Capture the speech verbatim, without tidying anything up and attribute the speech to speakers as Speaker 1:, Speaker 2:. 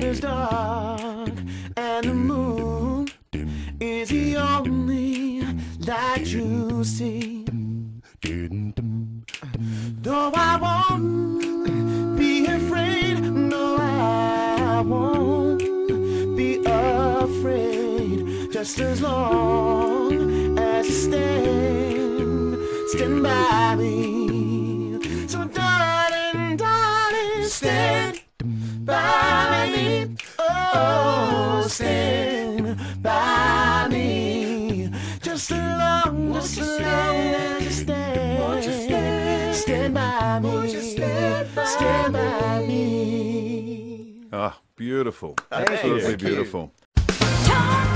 Speaker 1: night is dark and the moon is the only light you see. Though I won't be afraid, no, I won't be afraid, just as long as you stand, stand by me. So darling, darling, stand by me. Oh, stand by me. Just as long, just as long as you stand, stand by me, stand by me.
Speaker 2: Ah, beautiful.
Speaker 3: Thank
Speaker 2: Absolutely
Speaker 3: you.
Speaker 2: beautiful.
Speaker 4: Tom